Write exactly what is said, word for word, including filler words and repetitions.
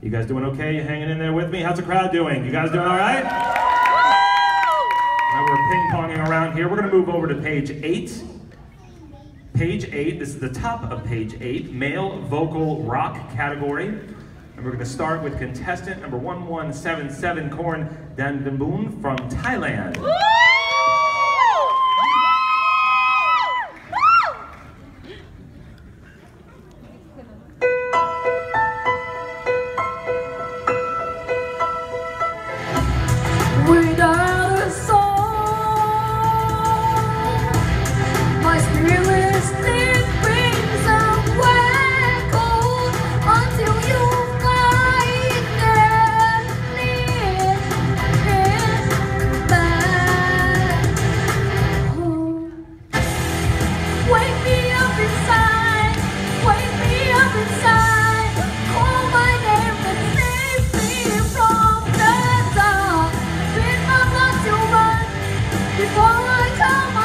You guys doing okay? You hanging in there with me? How's the crowd doing? You guys doing all right? Now we're ping-ponging around here. We're going to move over to page eight. Page eight, this is the top of page eight, male vocal rock category. And we're going to start with contestant number one one seven seven, Korn Danviboon from Thailand. Without a song, my spirit sleeping somewhere cold until you finally get back home. Wake me up inside, wake me up inside, call my name and save me from the dark. Before I come